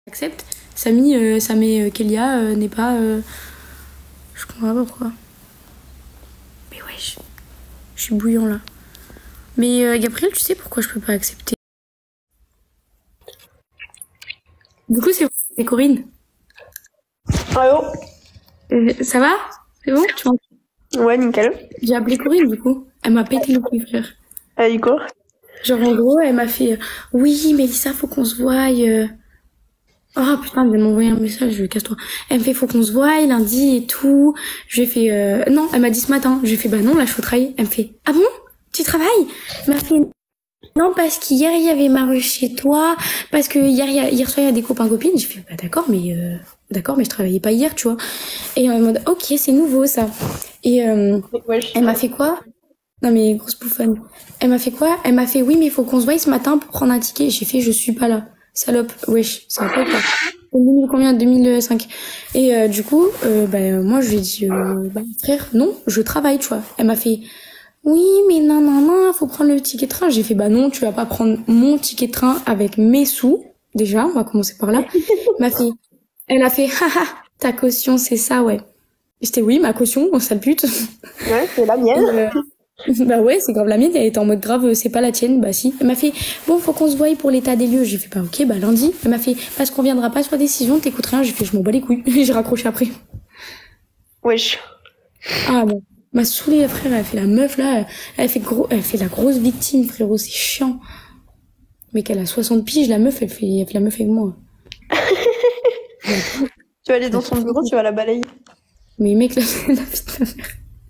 accepte. Ça met Kélia n'est pas... Je comprends pas pourquoi. Mais ouais, je suis bouillant là. Mais Gabriel, tu sais pourquoi je peux pas accepter? Du coup, c'est Corinne. Allô? Ça va? C'est bon? Tu m'entends? Ouais, nickel. J'ai appelé Corinne du coup. Elle m'a pété le couille, frère. Elle dit quoi? Genre en gros, elle m'a fait oui, Mélissa, faut qu'on se voie. Oh putain, elle vient de m'envoyer un message, casse-toi. Elle me fait faut qu'on se voie lundi et tout. Je lui ai fait non, elle m'a dit ce matin. Je lui ai fait bah non, là je faut travailler. Elle me fait ah bon? Tu travailles? Elle m'a fait non parce qu'hier il y avait Maru chez toi, parce que hier soir il y a des copains copines. J'ai fait bah d'accord mais je travaillais pas hier, tu vois. Et en mode ok, c'est nouveau ça. Et elle m'a fait quoi? Non mais grosse bouffonne. Elle m'a fait quoi? Elle m'a fait oui mais il faut qu'on se voie ce matin pour prendre un ticket. J'ai fait je suis pas là. Salope, wesh, ça va pas être là. 2000 combien? 2005. Et du coup, moi je lui ai dit frère, non, je travaille, tu vois. Elle m'a fait oui mais non, faut prendre le ticket de train. J'ai fait bah non, tu vas pas prendre mon ticket de train avec mes sous. Déjà, on va commencer par là. Elle a fait haha, ta caution c'est ça, ouais. J'étais oui, ma caution, sale pute. Ouais, c'est la mienne. Bah ouais, c'est grave la mienne. Elle était en mode grave, c'est pas la tienne. Bah si. Elle m'a fait bon, faut qu'on se voie pour l'état des lieux. J'ai fait bah ok, bah lundi. Elle m'a fait parce qu'on viendra pas sur la décision, t'écoutes rien. J'ai fait je m'en bats les couilles. J'ai raccroché après. Wesh. Ah bon, m'a saoulée, frère. Elle fait la meuf là. Elle fait la grosse victime, frérot. C'est chiant. Mais qu'elle a 60 piges, la meuf, elle fait la meuf avec moi. Tu vas aller dans son bureau, tu vas la balayer. Mais mec, la vie de ta mère.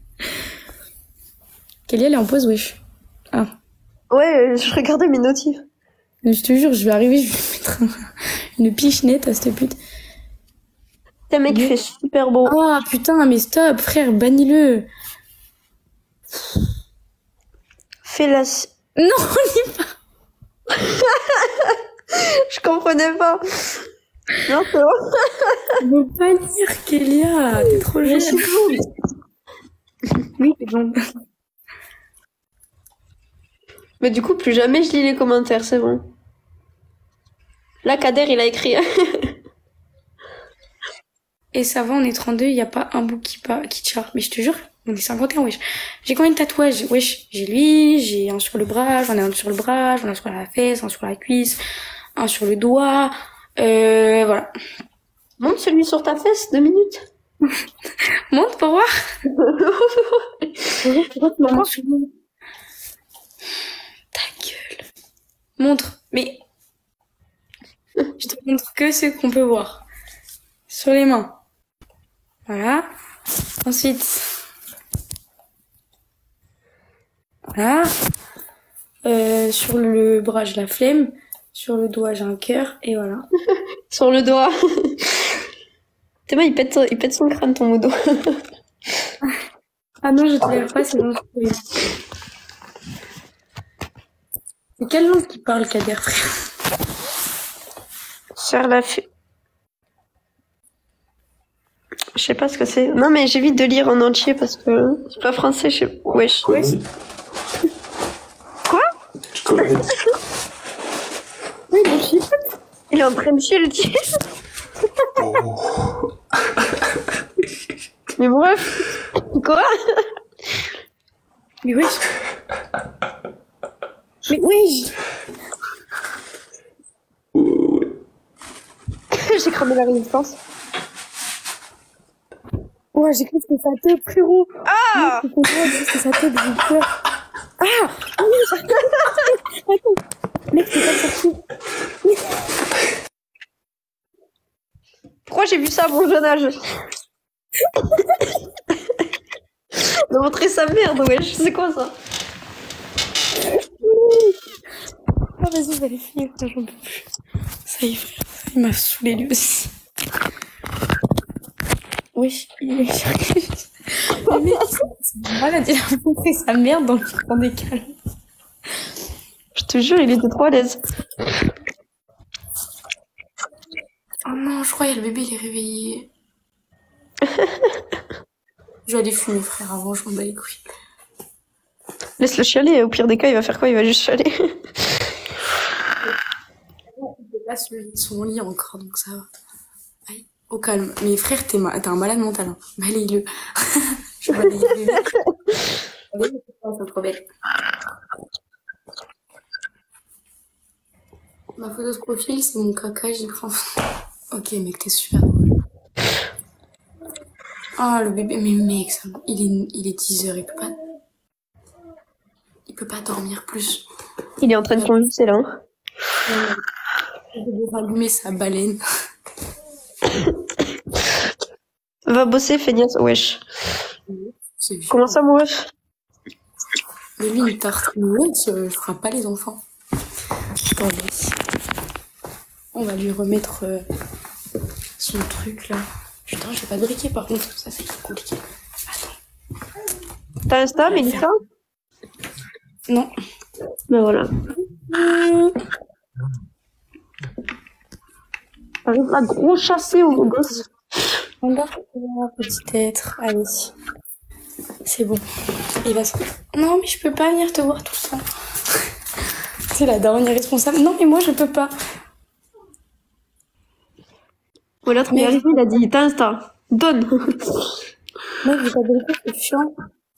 Kelly, elle est en pause, wesh. Ah. Ouais, je regardais mes notifs. Je te jure, je vais arriver, je vais mettre une pichenette à cette pute. Putain, mec, il fait super beau. Ah putain, mais stop, frère, bannis-le. Fais la... Non, on y va. Je comprenais pas. Non, c'est bon. Je veux pas dire, Kélia, t'es trop jeune. Oui, c'est bon. Mais du coup, plus jamais je lis les commentaires, c'est bon. Là, Kader, il a écrit. Et ça va, on est 32, y a pas un bout qui charte. Mais je te jure, on est 51, wesh. J'ai combien de tatouages? Wesh, j'ai lui, j'ai un sur le bras, j'en ai un sur le bras, j'en ai un sur la fesse, un sur la cuisse, un sur le doigt. Voilà. Montre celui sur ta fesse, 2 minutes. Montre pour voir. Ta gueule. Montre. Mais je te montre que ce qu'on peut voir. Sur les mains. Voilà. Ensuite. Voilà. Sur le bras, j'ai la flemme. Sur le doigt, j'ai un cœur. Et voilà. Sur le doigt. Théma, il pète son crâne, ton modo. Ah non, je te lève pas, c'est bon. C'est quelle langue qui parle, Kader, frère? Sur la Je sais pas ce que c'est. Non, mais j'évite de lire en entier parce que c'est pas français. Wesh. Quoi? Je connais. Oui, mais il est en train de chier le tien. Oh. Mais bref. Quoi? Mais wesh. Mais wesh. J'ai cramé la résistance. Ouais, j'ai cru que c'était sa tête, frérot. Ah! C'est sa tête, j'ai peur. Ah! Attends. Mec, t'es pas sorti. Pourquoi j'ai vu ça à mon jeune âge? De montrer sa merde, wesh. C'est quoi ça? Ah, vas-y, je vais aller finir. J'en peux plus. Ça y est, frère. Il m'a saoulé lui aussi. Wesh, il est c'est malade, il a montré sa merde dans le fond des câbles. Je te jure, il était trop à l'aise. Oh non, je crois qu'il y a le bébé, il est réveillé. Je vais aller fumer, frère, avant, je m'en bats les couilles. Laisse-le chialer, au pire des cas, il va faire quoi? Il va juste chialer. Là, se lever de son lit encore, donc ça va. Aïe, au calme. Mais frère, t'es un malade mental. Hein. Balaye-le. Je balaye le. C'est trop belle. Ma photo de profil, c'est mon caca, j'y prends. Ok, mec, t'es super drôle. Oh, le bébé, mais mec, il est 10h, il peut pas dormir plus. Il est en train de convulser là. Hein. Il peut rallumer sa baleine. Va bosser, feignasse, wesh. Comment ça, mon wesh? Mais lui, il tarte. Ouais, je frappe pas les enfants. Attendez. On va lui remettre son truc là. Putain, j'ai pas de briquet par contre, ça c'est trop compliqué. Attends. T'as Insta, Mélissa? Non. Ben voilà. Arrive à gros chasser au gosse. Regarde, petit être. Allez. C'est bon. Il va se... Non, mais je peux pas venir te voir tout le temps. C'est la dernière responsable. Non, mais moi je peux pas. Voilà, l'autre, il est arrivé, il a dit t'as Insta. Donne. Moi, j'ai pas de briquet, c'est chiant.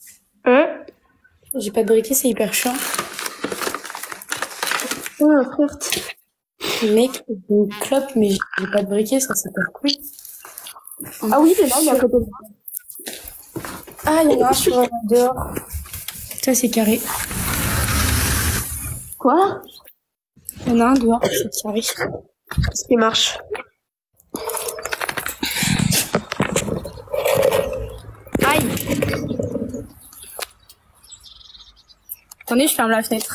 J'ai pas de briquet, c'est hyper chiant. Oh, frère. Mec, j'ai une clope, mais j'ai pas de briquet, ça c'est pas cool. Ah oui, c'est là, il est à côté de moi. Ah, il y en a un sur dehors. Ça c'est carré. Quoi? Il y en a un dehors, c'est carré. Ce qui marche. Aïe! Attendez, je ferme la fenêtre.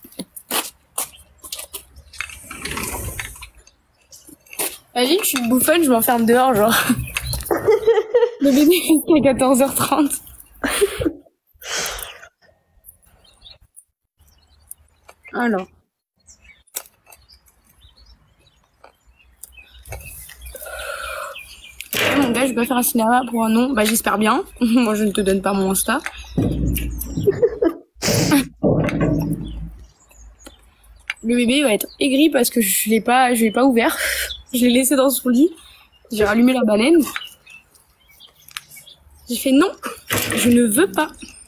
Imagine, je suis bouffonne, je m'enferme dehors, genre. Le bébé est à 14h30. Alors. Mon gars, je vais faire un cinéma pour un nom. Bah, j'espère bien. Moi, je ne te donne pas mon Insta. Le bébé va être aigri parce que je l'ai pas ouvert. Je l'ai laissé dans son lit. J'ai rallumé la baleine. J'ai fait non, je ne veux pas.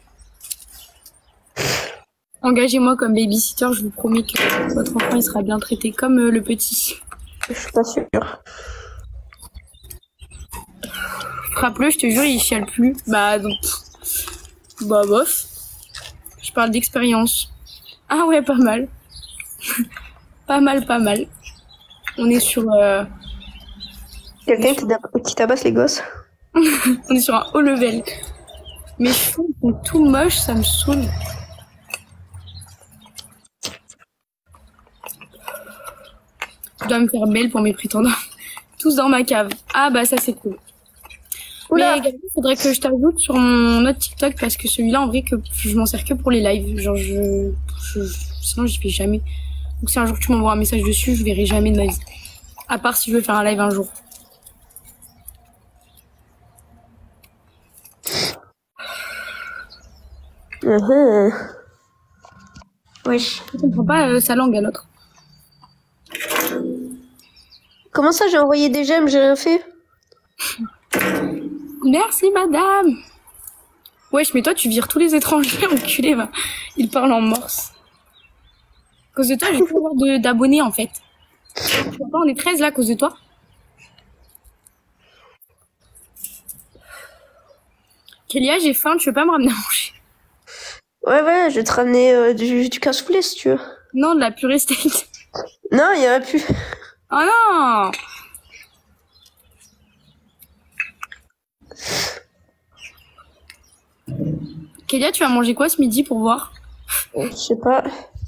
Engagez-moi comme babysitter, je vous promets que votre enfant il sera bien traité comme le petit. Je suis pas sûre. Frappe-le, je te jure, il chiale plus. Bah donc, bah bof. Je parle d'expérience. Ah ouais, pas mal. Pas mal. On est sur... Quelqu'un qui tabasse les gosses? On est sur un haut level. Mes cheveux sont tout moches, ça me saoule. Je dois me faire belle pour mes prétendants. Tous dans ma cave. Ah bah ça c'est cool. Oula. Mais également, il faudrait que je t'ajoute sur mon autre TikTok parce que celui-là, en vrai, que je m'en sers que pour les lives. Genre, sinon, j'y fais jamais. Donc, si un jour tu m'envoies un message dessus, je verrai jamais de ma vie. À part si je veux faire un live un jour. Wesh. Je comprends pas sa langue à l'autre. Comment ça, j'ai envoyé des j'aime, j'ai rien fait? Merci, madame. Wesh, mais toi, tu vires tous les étrangers, enculé, va. Ils parlent en morse. À cause de toi, j'ai plus avoir d'abonnés, en fait. On est 13 là, à cause de toi. Kélia, j'ai faim, tu veux pas me ramener à manger? Ouais, je vais te ramener du cassoulet si tu veux. Non, de la purée steak. Non, il y en a plus. Oh non! Kélia, tu vas manger quoi ce midi pour voir? Je sais pas.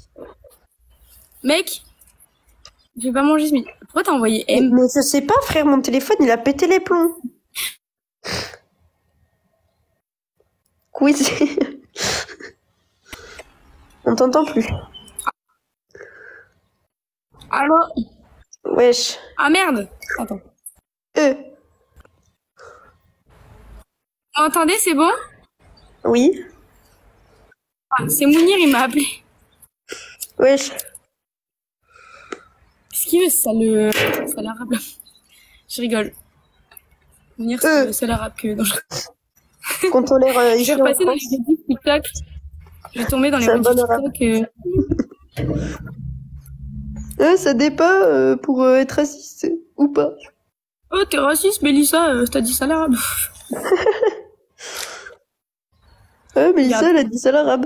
Mec, je vais pas manger ce midi. Pourquoi t'as envoyé M? Mais je sais pas, frère, mon téléphone, il a pété les plombs. Quiz. On t'entend plus. Allô? Wesh. Ah merde! Attends. Vous m'entendez, c'est bon? Oui. Ah, c'est Mounir, il m'a appelé. Wesh. Ce qu'il veut, ça l'arabe. Je rigole. Venir, c'est le seul arabe que... Non, Qu'on tolère je ici vais en repasser dans France. les vidéos TikTok. Je vais tomber dans les C'est un vidéos bon arabe. TikTok. Ça dépend pour être raciste ou pas. Oh, t'es raciste, Mélissa, t'as dit ça l'arabe. Ouais, Mélissa, elle a dit ça l'arabe.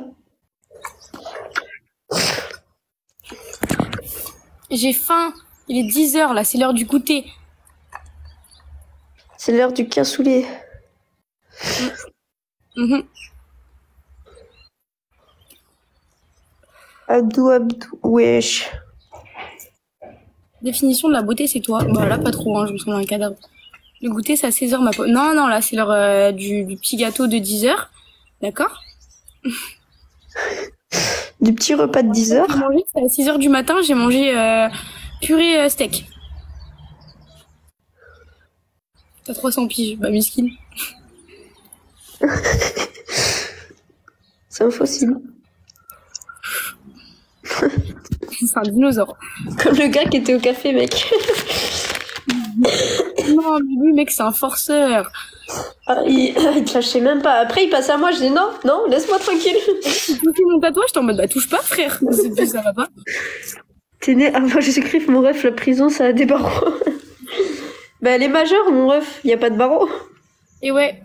J'ai faim. Il est 10h, là, c'est l'heure du goûter. C'est l'heure du cassoulet. Mhm. Abdou, wesh. Définition de la beauté, c'est toi. Bah là, pas trop, hein, je me sens dans un cadavre. Le goûter, c'est à 16h, ma pote. Non, non, là, c'est l'heure du petit gâteau de 10h. D'accord? Du petit repas de 10 heures. J'ai mangé, c'est à 6h du matin, j'ai mangé purée steak. T'as 300 piges, bah miskin. C'est un fossile. C'est un dinosaure. Comme le gars qui était au café, mec. Non, mais lui, mec, c'est un forceur. Ah, il te lâchait même pas. Après, il passe à moi, je dis non, non, laisse-moi tranquille. Tu touches mon tatouage, t'es en mode, bah touche pas, frère. Ça va pas. T'es né avant Jésus-Christ, mon ref, la prison, ça a des barreaux. Bah, elle est majeure, mon ref, y a pas de barreaux. Et ouais.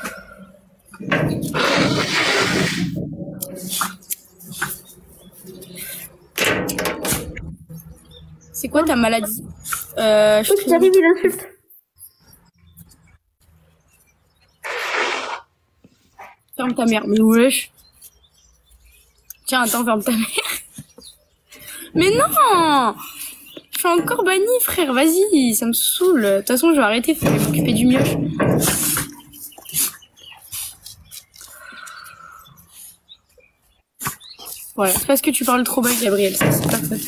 C'est quoi ta maladie? Oh, j'arrive, il insulte. Ferme ta mère. Mais wesh. Tiens, attends, ferme ta mère. Mais non! Je suis encore bannie, frère. Vas-y, ça me saoule. De toute façon, je vais arrêter. Faut aller m'occuper du mioche. Voilà, c'est parce que tu parles trop bas, Gabriel. Ça, c'est pas fait.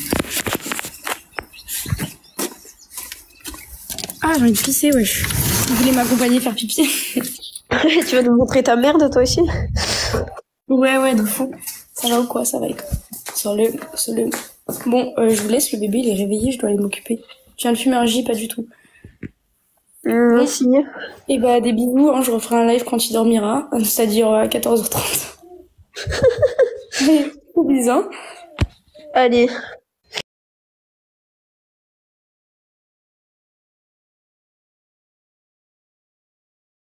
Ah, j'ai envie de pisser, wesh. Vous voulez m'accompagner faire pipi? Tu vas nous montrer ta merde, toi aussi? Ouais, de fou. Ça va ou quoi? Ça va, sur le. Bon, je vous laisse, le bébé, il est réveillé, je dois aller m'occuper. Je viens de fumer un J, pas du tout. Merci. Et bah, des bisous, hein, je referai un live quand il dormira, c'est-à-dire à 14h30. Bisous, hein. Allez.